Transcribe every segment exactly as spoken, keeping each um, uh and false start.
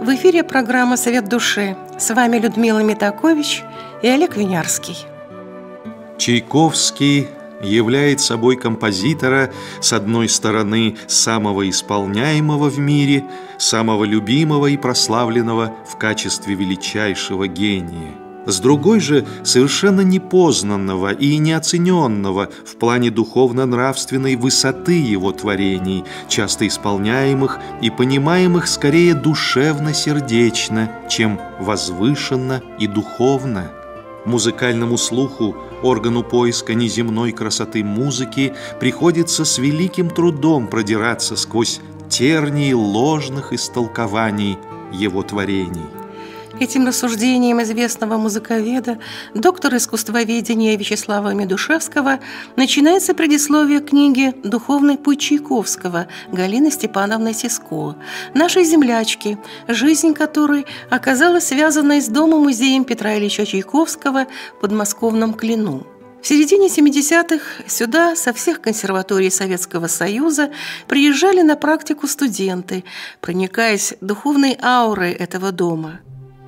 В эфире программа «Совет души». С вами Людмила Митакович и Олег Винярский. Чайковский являет собой композитора, с одной стороны, самого исполняемого в мире, самого любимого и прославленного в качестве величайшего гения. С другой же, совершенно непознанного и неоцененного в плане духовно-нравственной высоты его творений, часто исполняемых и понимаемых скорее душевно-сердечно, чем возвышенно и духовно. Музыкальному слуху, органу поиска неземной красоты музыки, приходится с великим трудом продираться сквозь тернии ложных истолкований его творений. Этим рассуждением известного музыковеда, доктора искусствоведения Вячеслава Медушевского, начинается предисловие книги «Духовный путь Чайковского» Галины Степановны Сиско, нашей землячки, жизнь которой оказалась связанной с домом-музеем Петра Ильича Чайковского в подмосковном Клину. В середине семидесятых сюда со всех консерваторий Советского Союза приезжали на практику студенты, проникаясь духовной аурой этого дома.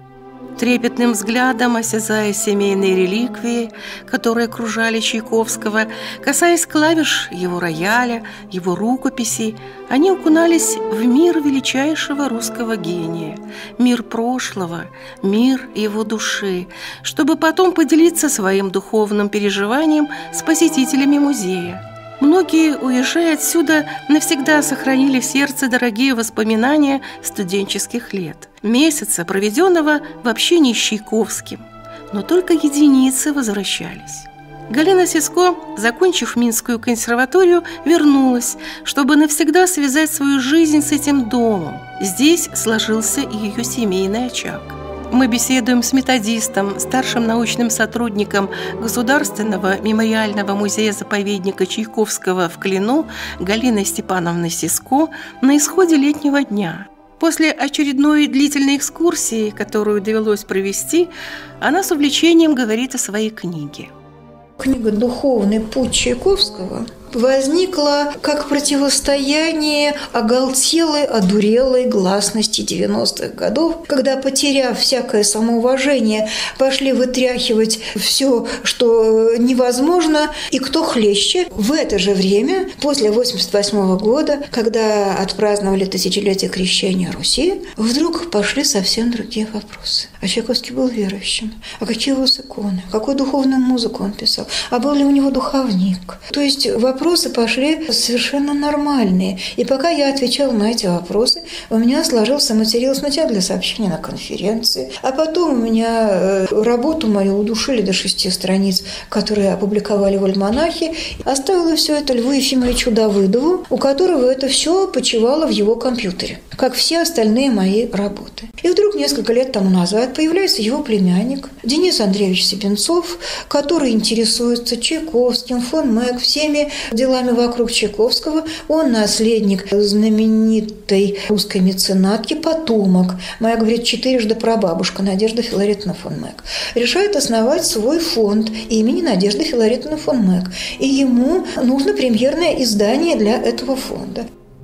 Трепетным взглядом осязая семейные реликвии, которые окружали Чайковского, касаясь клавиш его рояля, его рукописей, они окунались в мир величайшего русского гения, мир прошлого, мир его души, чтобы потом поделиться своим духовным переживанием с посетителями музея. Многие, уезжая отсюда, навсегда сохранили в сердце дорогие воспоминания студенческих лет, месяца, проведенного в общении с Чайковским. Но только единицы возвращались. Галина Сиско, закончив Минскую консерваторию, вернулась, чтобы навсегда связать свою жизнь с этим домом. Здесь сложился и ее семейный очаг. Мы беседуем с методистом, старшим научным сотрудником Государственного мемориального музея-заповедника Чайковского в Клину Галиной Степановной Сиско на исходе летнего дня. После очередной длительной экскурсии, которую довелось провести, она с увлечением говорит о своей книге. Книга «Духовный путь Чайковского» возникла как противостояние оголтелой, одурелой гласности девяностых годов, когда, потеряв всякое самоуважение, пошли вытряхивать все, что невозможно, и кто хлеще. В это же время, после восемьдесят восьмого года, когда отпраздновали тысячелетие крещения Руси, вдруг пошли совсем другие вопросы. А Чайковский был верующим. А какие у вас иконы? Какую духовную музыку он писал? А был ли у него духовник? То есть вопрос Вопросы пошли совершенно нормальные. И пока я отвечала на эти вопросы, у меня сложился материал сначала для сообщения на конференции, а потом у меня работу мою удушили до шести страниц, которые опубликовали в «Альманахе». Оставила все это Льву Ефимовичу Давыдову, у которого это все почивало в его компьютере, как все остальные мои работы. И вдруг несколько лет тому назад появляется его племянник Денис Андреевич Себенцов, который интересуется Чайковским, фон Мэг, всеми делами вокруг Чайковского. Он наследник знаменитой русской меценатки, потомок. Моя, говорит, четырежды прабабушка Надежда Филаретовна фон Мэг. Решает основать свой фонд имени Надежды Филаретовны фон Мэг. И ему нужно премьерное издание для этого фонда.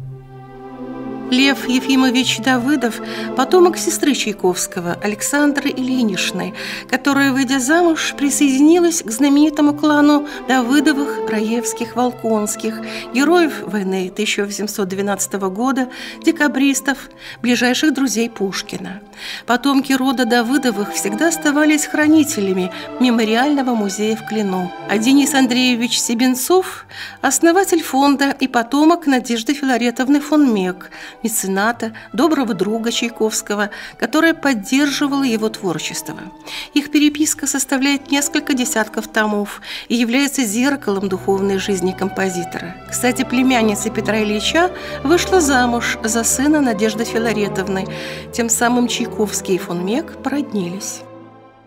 Лев Ефимович Давыдов – потомок сестры Чайковского, Александры Ильиничны, которая, выйдя замуж, присоединилась к знаменитому клану Давыдовых, Раевских, Волконских, героев войны тысяча восемьсот двенадцатого года, декабристов, ближайших друзей Пушкина. Потомки рода Давыдовых всегда оставались хранителями мемориального музея в Клину. А Денис Андреевич Себенцов – основатель фонда и потомок Надежды Филаретовны фон Мэг, мецената, доброго друга Чайковского, которая поддерживала его творчество. Их переписка составляет несколько десятков томов и является зеркалом духовной жизни композитора. Кстати, племянница Петра Ильича вышла замуж за сына Надежды Филаретовны, тем самым Чайковский и фон Мэг породнились.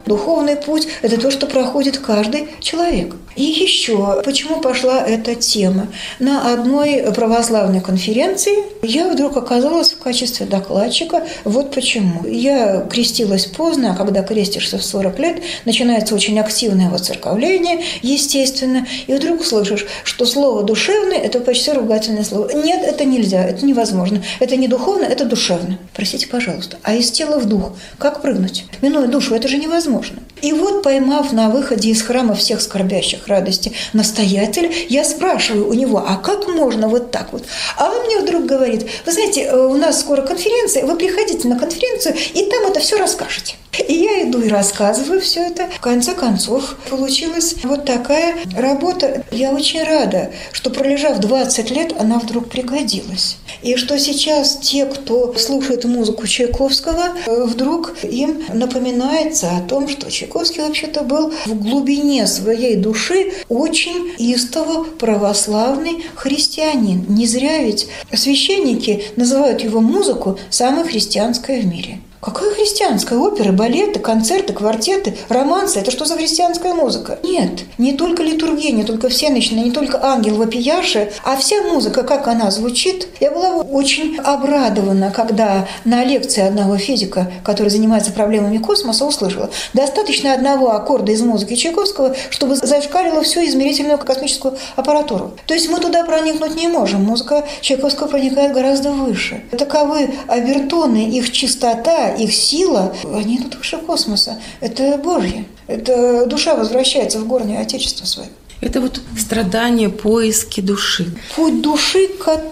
Духовный путь – это то, что проходит каждый человек. И еще, почему пошла эта тема? На одной православной конференции я вдруг оказалась в качестве докладчика. Вот почему. Я крестилась поздно, а когда крестишься в сорок лет, начинается очень активное воцерковление, естественно, и вдруг слышишь, что слово «душевный» – это почти ругательное слово. Нет, это нельзя, это невозможно. Это не духовно, это душевно. Простите, пожалуйста. А из тела в дух как прыгнуть? Минуя душу, это же невозможно. И вот, поймав на выходе из храма всех скорбящих радости настоятеля, я спрашиваю у него, а как можно вот так вот? А он мне вдруг говорит, вы знаете, у нас скоро конференция, вы приходите на конференцию, и там это все расскажете. И я иду и рассказываю все это. В конце концов, получилась вот такая работа. Я очень рада, что, пролежав двадцать лет, она вдруг пригодилась. И что сейчас те, кто слушает музыку Чайковского, вдруг им напоминается о том, что Чайковский вообще-то был в глубине своей души очень истово православный христианин. Не зря ведь священники называют его музыку самой христианской в мире. Какая христианская? Оперы, балеты, концерты, квартеты, романсы – это что за христианская музыка? Нет, не только литургия, не только всенощная, не только ангел вопияши, а вся музыка, как она звучит. Я была очень обрадована, когда на лекции одного физика, который занимается проблемами космоса, услышала: достаточно одного аккорда из музыки Чайковского, чтобы зашкалило всю измерительную космическую аппаратуру. То есть мы туда проникнуть не можем. Музыка Чайковского проникает гораздо выше. Таковы обертоны, их чистота, их сила, они идут выше космоса. Это Божье. Это душа возвращается в горнее отечество свое. Это вот страдания, поиски души. Путь души,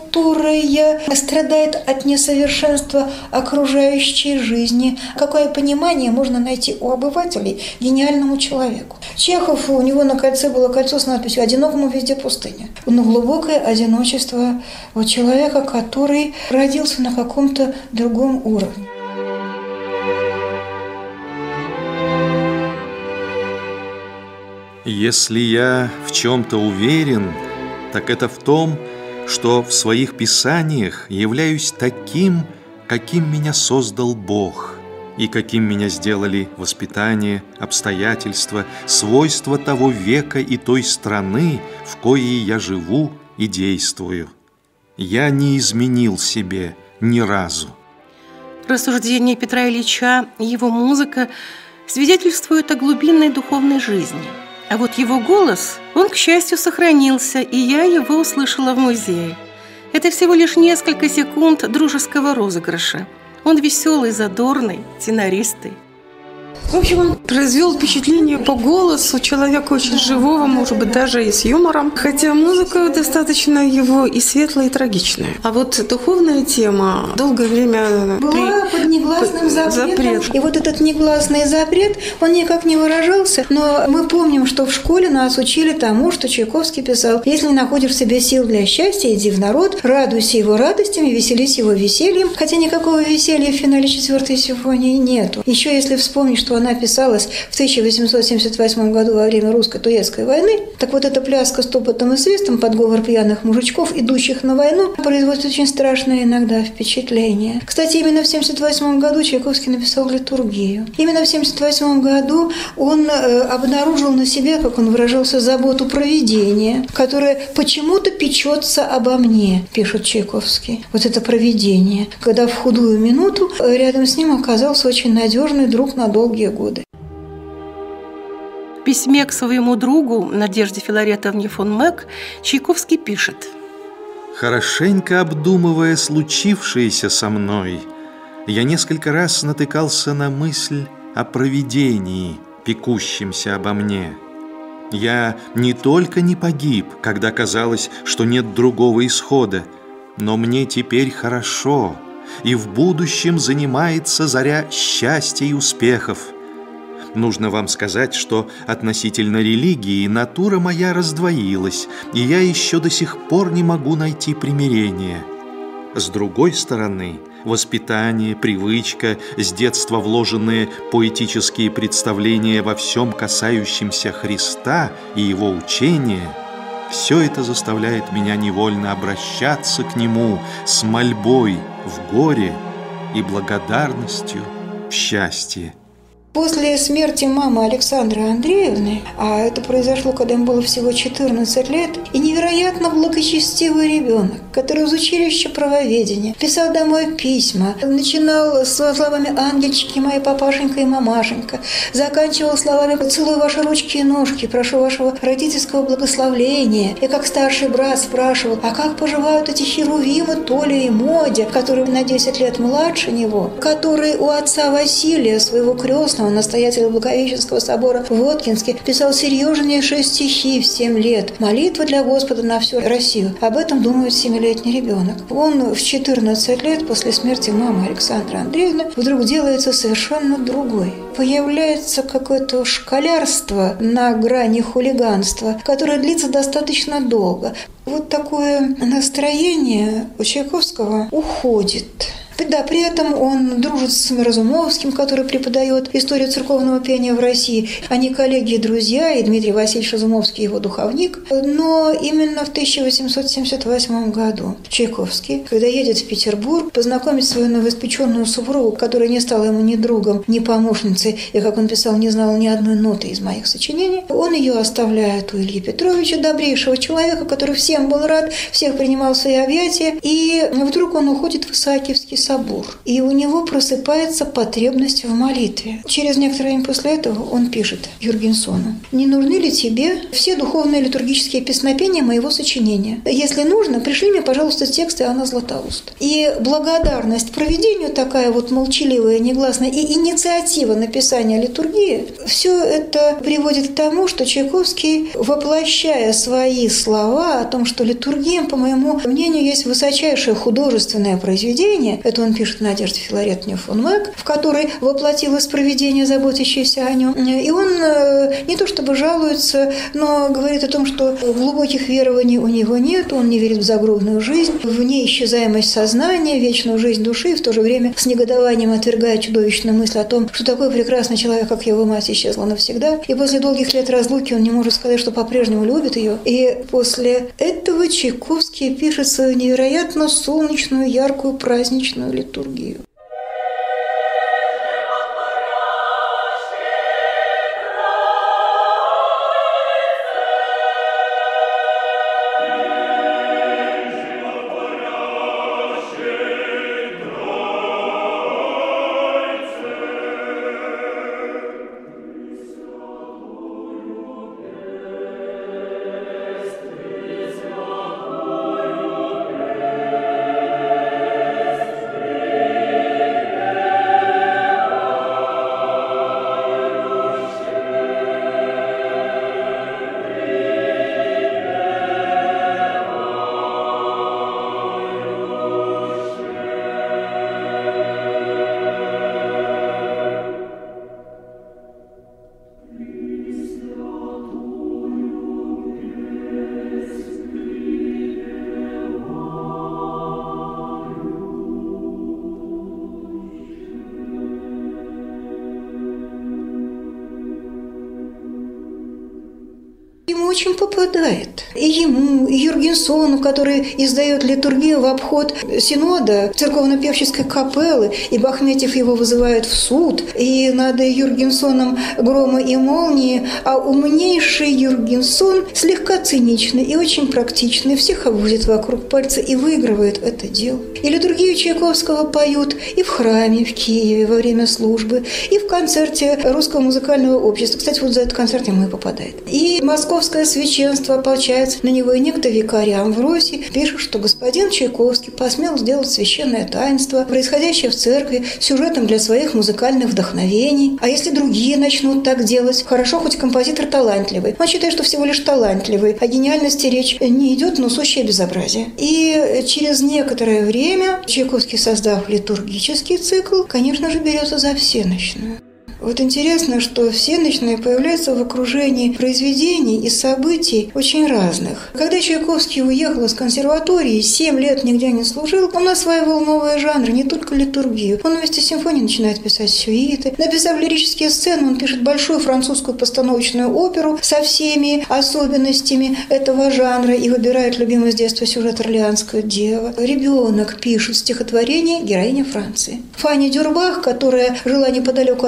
которая страдает от несовершенства окружающей жизни. Какое понимание можно найти у обывателей гениальному человеку? Чехов, у него на кольце было кольцо с надписью «Одинокому везде пустыня». Но глубокое одиночество у человека, который родился на каком-то другом уровне. Если я в чем-то уверен, так это в том, что в своих писаниях являюсь таким, каким меня создал Бог, и каким меня сделали воспитание, обстоятельства, свойства того века и той страны, в коей я живу и действую. Я не изменил себе ни разу. Рассуждения Петра Ильича и его музыка свидетельствуют о глубинной духовной жизни. А вот его голос, он, к счастью, сохранился, и я его услышала в музее. Это всего лишь несколько секунд дружеского розыгрыша. Он веселый, задорный, тенористый. В общем, он произвел впечатление по голосу человека очень живого, может быть, даже и с юмором. Хотя музыка достаточно его и светлая, и трагичная. А вот духовная тема долгое время была при... под негласным запретом. Запрет. И вот этот негласный запрет, он никак не выражался. Но мы помним, что в школе нас учили тому, что Чайковский писал: «Если не находишь в себе сил для счастья, иди в народ, радуйся его радостями, веселись его весельем». Хотя никакого веселья в финале четвертой симфонии нету. Еще если вспомнить, что она писалась в тысяча восемьсот семьдесят восьмом году во время русско-турецкой войны, так вот эта пляска с топотом и свистом под говор пьяных мужичков, идущих на войну, производит очень страшное иногда впечатление. Кстати, именно в семьдесят восьмом году Чайковский написал литургию. Именно в семьдесят восьмом году он э, обнаружил на себе, как он выражался, заботу провидения, которое почему-то печется обо мне, пишет Чайковский. Вот это провидение, когда в худую минуту рядом с ним оказался очень надежный друг на долгие годы. В письме к своему другу Надежде Филаретовне фон Мек Чайковский пишет: «Хорошенько обдумывая случившееся со мной, я несколько раз натыкался на мысль о провидении, пекущемся обо мне. Я не только не погиб, когда казалось, что нет другого исхода, но мне теперь хорошо, и в будущем занимается заря счастья и успехов. Нужно вам сказать, что относительно религии натура моя раздвоилась, и я еще до сих пор не могу найти примирения. С другой стороны, воспитание, привычка, с детства вложенные поэтические представления во всем касающемся Христа и Его учения, все это заставляет меня невольно обращаться к Нему с мольбой в горе и благодарностью в счастье. После смерти мамы Александры Андреевны, а это произошло, когда ему было всего четырнадцать лет, и невероятно благочестивый ребенок, который из училища правоведения писал домой письма, начинал со словами «ангельчики мои, папашенька и мамашенька», заканчивал словами «целую ваши ручки и ножки, прошу вашего родительского благословления». И как старший брат спрашивал, а как поживают эти херувимы Толя и Модя, которые на десять лет младше него, который у отца Василия, своего крестного, настоятеля Благовещенского собора в Воткинске, писал серьезнейшие стихи в семь лет. Молитва для Господа на всю Россию. Об этом думает семилетний ребенок. Он в четырнадцать лет после смерти мамы Александры Андреевны вдруг делается совершенно другой. Появляется какое-то школярство на грани хулиганства, которое длится достаточно долго. Вот такое настроение у Чайковского уходит. Да, при этом он дружит с Разумовским, который преподает историю церковного пения в России. Они коллеги и друзья, и Дмитрий Васильевич Разумовский его духовник. Но именно в тысяча восемьсот семьдесят восьмом году Чайковский, когда едет в Петербург, познакомить свою новоиспеченную супругу, которая не стала ему ни другом, ни помощницей, и, как он писал, не знала ни одной ноты из моих сочинений, он ее оставляет у Ильи Петровича, добрейшего человека, который всем был рад, всех принимал в свои объятия, и вдруг он уходит в Исаакиевский собор. И у него просыпается потребность в молитве. Через некоторое время после этого он пишет Юргенсону: «Не нужны ли тебе все духовные литургические песнопения моего сочинения? Если нужно, пришли мне, пожалуйста, тексты Иоанна Златоуста». И благодарность провидению, такая вот молчаливая, негласная, и инициатива написания литургии, все это приводит к тому, что Чайковский, воплощая свои слова о том, что литургия, по моему мнению, есть высочайшее художественное произведение, это он пишет Надежде Филаретовне фон Мэг, в которой воплотилось провидение, заботящееся о нем. И он не то чтобы жалуется, но говорит о том, что глубоких верований у него нет, он не верит в загробную жизнь, в неисчезаемость сознания, вечную жизнь души, и в то же время с негодованием отвергает чудовищную мысль о том, что такой прекрасный человек, как его мать, исчезла навсегда. И после долгих лет разлуки он не может сказать, что по-прежнему любит ее. И после этого Чайковский пишет свою невероятно солнечную, яркую, праздничную литургию. Ему очень попадает. И ему, и Юргенсону, который издает литургию в обход синода церковно-певческой капеллы, и Бахметьев его вызывает в суд, и над Юргенсоном громы и молнии, а умнейший Юргенсон слегка циничный и очень практичный, всех обводит вокруг пальца и выигрывает это дело. И литургию Чайковского поют и в храме в Киеве во время службы, и в концерте Русского музыкального общества. Кстати, вот за этот концерт ему и попадает. И московское священство ополчается на него, и некто викарий Амвросий пишет, что господин Чайковский посмел сделать священное таинство, происходящее в церкви, сюжетом для своих музыкальных вдохновений. А если другие начнут так делать? Хорошо, хоть композитор талантливый. Он считает, что всего лишь талантливый. О гениальности речь не идет, но сущее безобразие. И через некоторое время Чайковский, создав литургический цикл, конечно же, берется за всенощную. Вот интересно, что всенощные появляются в окружении произведений и событий очень разных. Когда Чайковский уехал из консерватории, семь лет нигде не служил, он осваивал новые жанры, не только литургию. Он вместе с симфонией начинает писать сюиты. Написав лирические сцены, он пишет большую французскую постановочную оперу со всеми особенностями этого жанра и выбирает любимый с детства сюжет «Орлеанская дева». Ребенок пишет стихотворение «Героиня Франции». Фанни Дюрбах, которая жила неподалеку от провинции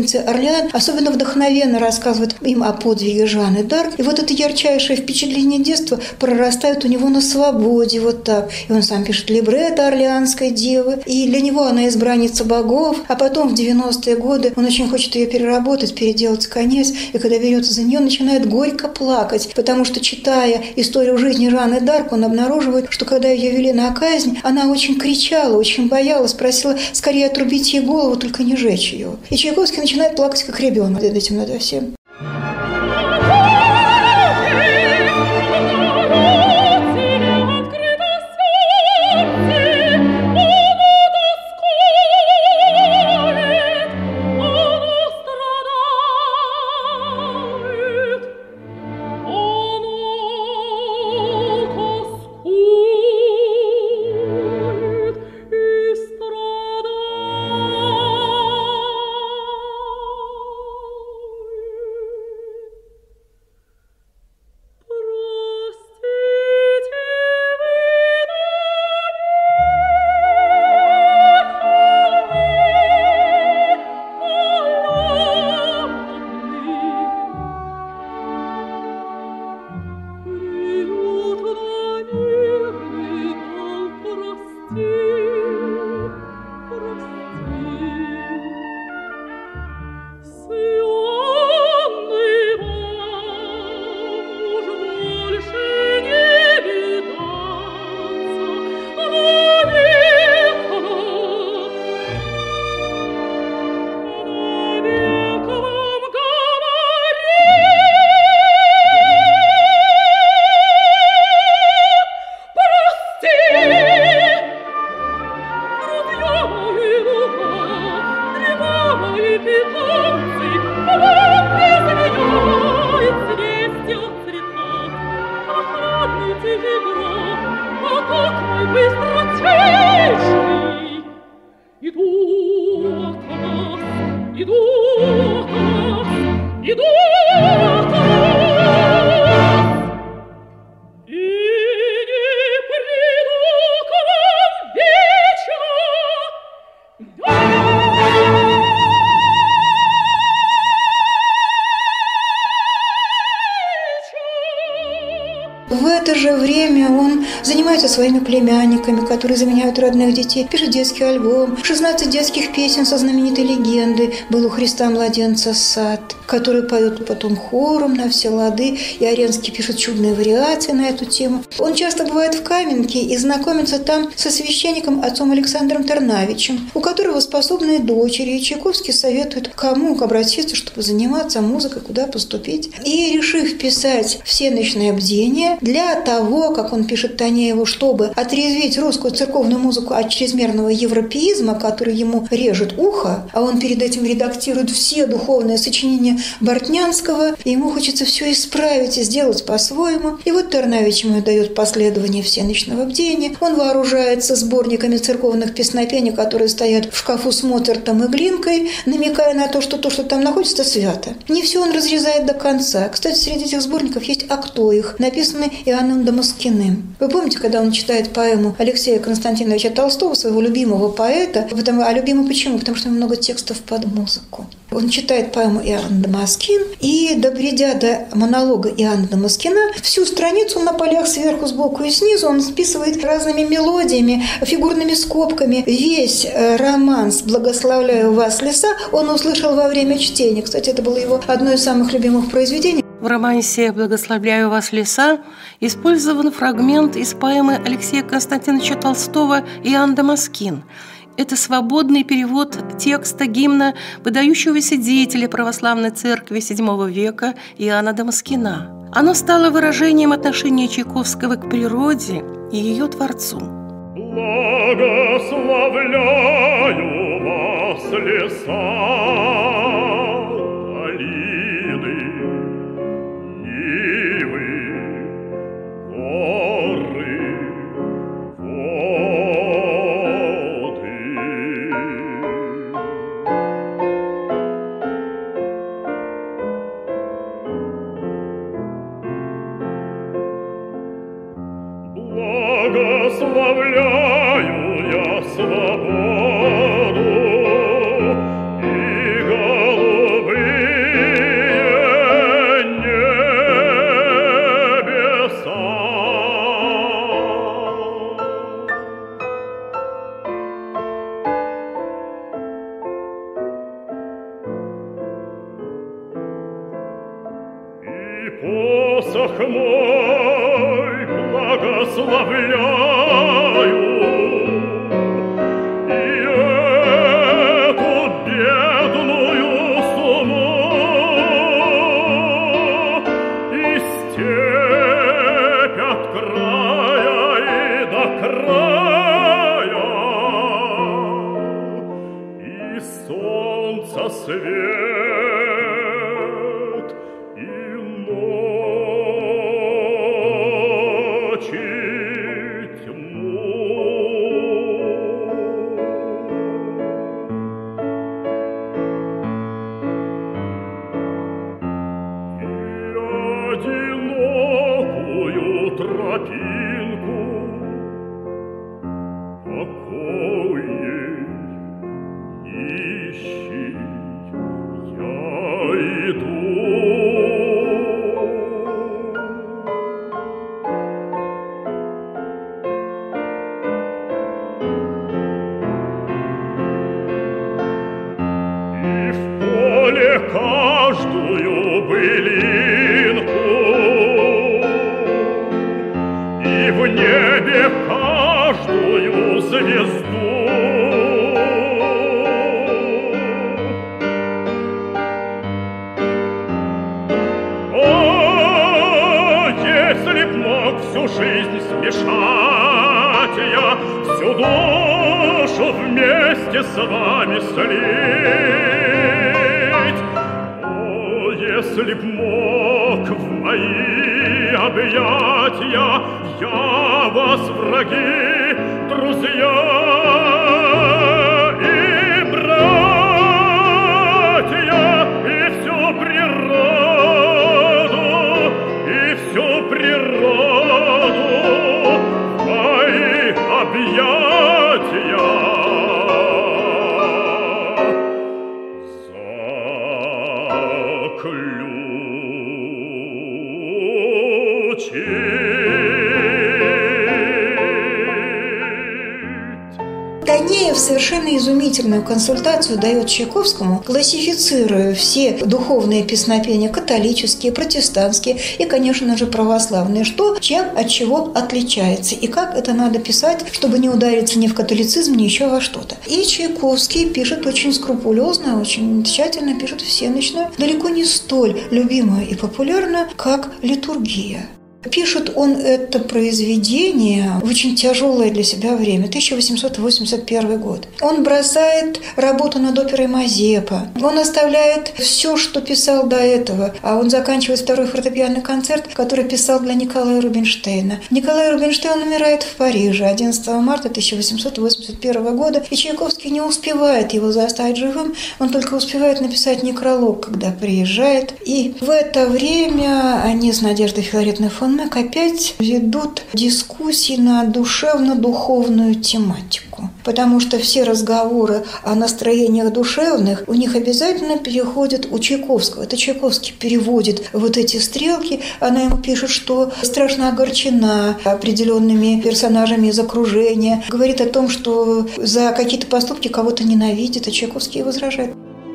провинции Орлеан особенно вдохновенно рассказывает им о подвиге Жанны д'Арк. И вот это ярчайшее впечатление детства прорастает у него на свободе вот так. И он сам пишет либретто Орлеанской девы. И для него она избранница богов. А потом в девяностые годы он очень хочет ее переработать, переделать конец. И когда берется за нее, начинает горько плакать. Потому что, читая историю жизни Жанны д'Арк, он обнаруживает, что когда ее вели на казнь, она очень кричала, очень боялась, просила скорее отрубить ей голову, только не жечь ее. И Чайковский начинает плакать, как ребенок над этим, над всем. В это же время он занимается своими племянниками, которые заменяют родных детей, пишет детский альбом. шестнадцать детских песен со знаменитой легендой «Был у Христа младенца сад», который поет потом хором на все лады, и Аренский пишет чудные вариации на эту тему. Он часто бывает в Каменке и знакомится там со священником отцом Александром Тернавичем, у которого способные дочери, и Чайковский советует, кому обратиться, чтобы заниматься музыкой, куда поступить. И, решив писать «Всенощное бдение», для того, как он пишет Танееву, чтобы отрезвить русскую церковную музыку от чрезмерного европеизма, который ему режет ухо, а он перед этим редактирует все духовные сочинения Бортнянского, и ему хочется все исправить и сделать по-своему. И вот Тернавич ему дает последование всенощного бдения. Он вооружается сборниками церковных песнопений, которые стоят в шкафу с Моцартом и Глинкой, намекая на то, что то, что там находится, свято. Не все он разрезает до конца. Кстати, среди этих сборников есть «Акто их», написанный Иоанном Дамаскиным. Вы помните, когда он читает поэму Алексея Константиновича Толстого, своего любимого поэта, потому, а любимый почему? Потому что много текстов под музыку. Он читает поэму Иоанн Дамаскин, и, добредя до монолога Иоанна Дамаскина, всю страницу на полях сверху, сбоку и снизу он списывает разными мелодиями, фигурными скобками. Весь романс «Благословляю вас, леса» он услышал во время чтения. Кстати, это было его одно из самых любимых произведений. В романсе «Благословляю вас, леса» использован фрагмент из поэмы Алексея Константиновича Толстого «Иоанн Дамаскин». Это свободный перевод текста гимна выдающегося деятеля православной церкви седьмого века Иоанна Дамаскина. Оно стало выражением отношения Чайковского к природе и ее творцу. Благословляю вас, леса, долины, нивы, горы, воды. Благословляю я свободу и голубь. свет и ночи тьму. И одинокую тропинку покойней ищи, я иду. И в поле каждую былинку, и в небе каждую звезду. О, если б мог всю жизнь смешать я, всю душу вместе с вами слить. О, если б мог в мои объятия я вас, враги, друзья и братья, и всю природу, и всю природу в мои объятия Танеев совершенно изумительную консультацию дает Чайковскому, классифицируя все духовные песнопения, католические, протестантские и, конечно же, православные, что, чем, от чего отличается и как это надо писать, чтобы не удариться ни в католицизм, ни еще во что-то. И Чайковский пишет очень скрупулезно, очень тщательно пишет всенощную, далеко не столь любимую и популярную, как литургия. Пишет он это произведение в очень тяжелое для себя время, тысяча восемьсот восемьдесят первый год. Он бросает работу над оперой Мазепа. Он оставляет все, что писал до этого. А он заканчивает второй фортепианный концерт, который писал для Николая Рубинштейна. Николай Рубинштейн умирает в Париже одиннадцатого марта тысяча восемьсот восемьдесят первого года, и Чайковский не успевает его заставить живым, он только успевает написать некролог, когда приезжает. И в это время они с Надеждой Филаретовной фон Мек опять ведут дискуссии на душевно-духовную тематику. Потому что все разговоры о настроениях душевных у них обязательно переходят у Чайковского. Это Чайковский переводит вот эти стрелки. Она ему пишет, что страшно огорчена определенными персонажами из окружения. Говорит о том, что за какие-то поступки кого-то ненавидит, а Чайковский возражает.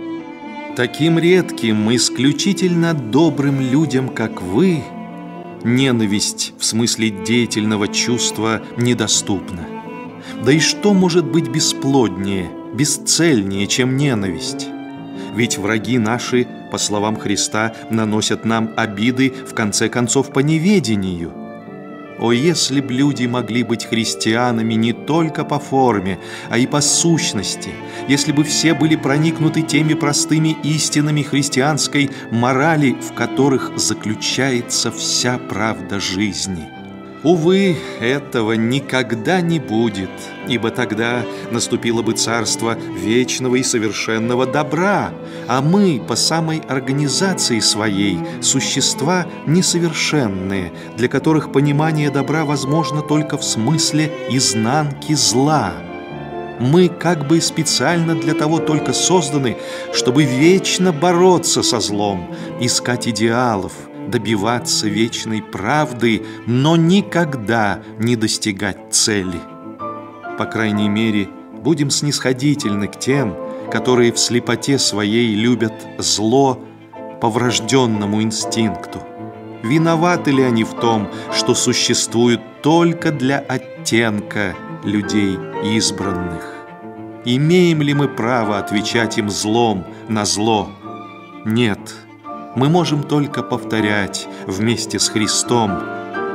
Таким редким, исключительно добрым людям, как вы, ненависть в смысле деятельного чувства недоступна. Да и что может быть бесплоднее, бесцельнее, чем ненависть? Ведь враги наши, по словам Христа, наносят нам обиды, в конце концов, по неведению. О, если б люди могли быть христианами не только по форме, а и по сущности, если бы все были проникнуты теми простыми истинами христианской морали, в которых заключается вся правда жизни. Увы, этого никогда не будет, ибо тогда наступило бы царство вечного и совершенного добра, а мы по самой организации своей существа несовершенные, для которых понимание добра возможно только в смысле изнанки зла. Мы как бы специально для того только созданы, чтобы вечно бороться со злом, искать идеалов, добиваться вечной правды, но никогда не достигать цели. По крайней мере, будем снисходительны к тем, которые в слепоте своей любят зло по врожденному инстинкту. Виноваты ли они в том, что существуют только для оттенка людей избранных? Имеем ли мы право отвечать им злом на зло? Нет. Мы можем только повторять вместе с Христом: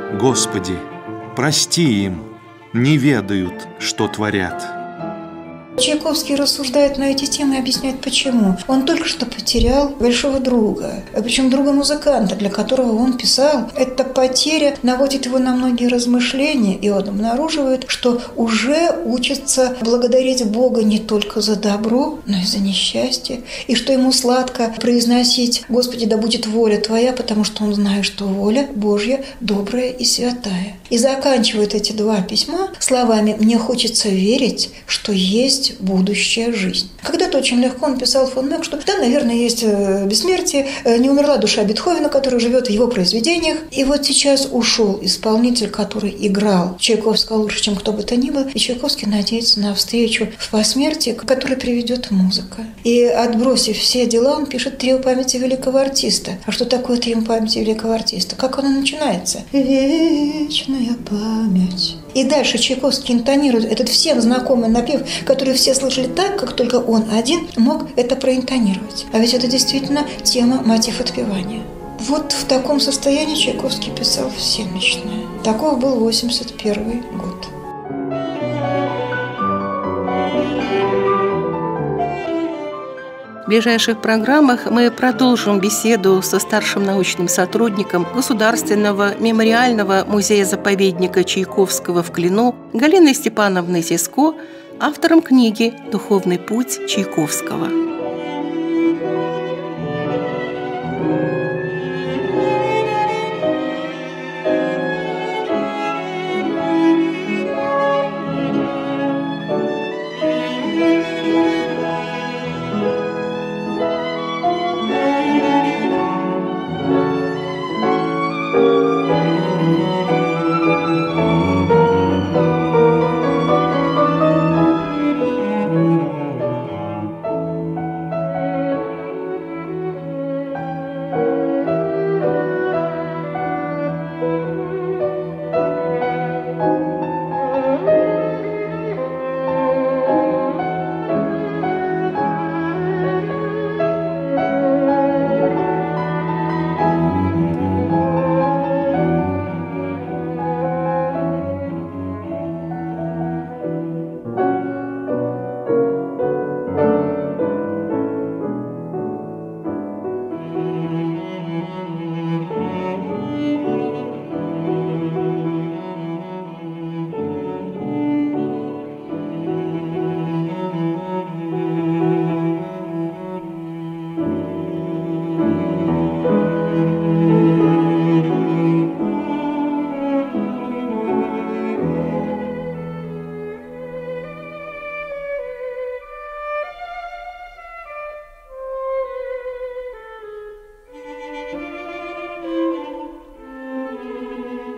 «Господи, прости им, не ведают, что творят». Чайковский рассуждает на эти темы и объясняет, почему. Он только что потерял большого друга, причем друга-музыканта, для которого он писал. Эта потеря наводит его на многие размышления, и он обнаруживает, что уже учится благодарить Бога не только за добро, но и за несчастье, и что ему сладко произносить «Господи, да будет воля Твоя», потому что он знает, что воля Божья добрая и святая. И заканчивает эти два письма словами «Мне хочется верить, что есть будущая жизнь». Когда-то очень легко он писал фон Мек, что да, наверное, есть бессмертие, не умерла душа Бетховена, которая живет в его произведениях. И вот сейчас ушел исполнитель, который играл Чайковского лучше, чем кто бы то ни был, и Чайковский надеется на встречу в посмертии, которая приведет музыка. И отбросив все дела, он пишет «Трио памяти великого артиста». А что такое «Трио памяти великого артиста»? Как оно начинается? Вечная память. И дальше Чайковский интонирует этот всем знакомый напев, который все слышали так, как только он один мог это проинтонировать. А ведь это действительно тема, мотив отпевания. Вот в таком состоянии Чайковский писал «Всемощное». Таков был восемьдесят первый год. В ближайших программах мы продолжим беседу со старшим научным сотрудником Государственного мемориального музея-заповедника Чайковского в Клину Галиной Степановной Сиско, автором книги «Духовный путь Чайковского».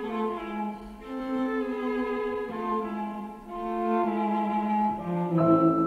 Thank you.